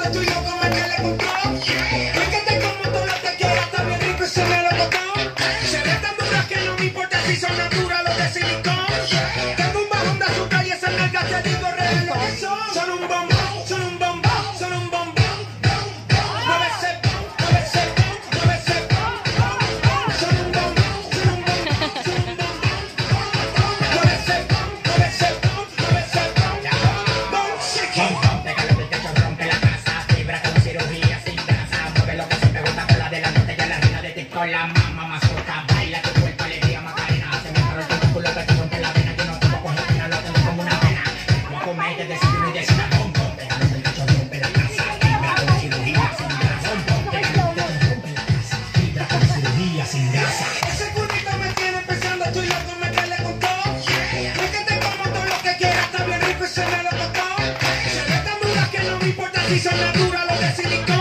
tú y loco, métele con todo. Fíjate como tú lo te quieras, está bien rico y se me lo botó. Se ve tan dura que no me importa si son naturales o de silicón. Tengo un bajón de azúcar y esas nalgas te digo real lo que son. Son un bombón, son un bombón, son un bombón. Mueve ese bom, mueve ese bom, mueve ese bom, bom, bom. Son un bombón, son un bombón, son un bombón. Mueve ese bom, mueve ese bom, mueve ese bom, bom, shake it. Pégale el techo, rompe la casa, fibra con cirugía sin grasa. Mueve lo que se te gusta con la de la nota y la reina de TikTok, la mamá mascota. Baila tu cuerpo, alegría, Macarena. Se me paró el tentáculo que te rompe la vena. Yo no puedo coger pena, lo tengo como una pena. No comes de desayuno y de cena, bom, bom. Pégale el techo, rompe la casa, fibra con cirugía sin grasa. Bom, bom. Pégale el techo, rompe la casa, fibra con cirugía sin grasa. Ese culito me tiene pensando, tú y loco, métele con todo. Fíjate como tú lo que quieras, está bien rico y se me lo botó. Se ve tan dura que no me importa si son naturales o de silicón.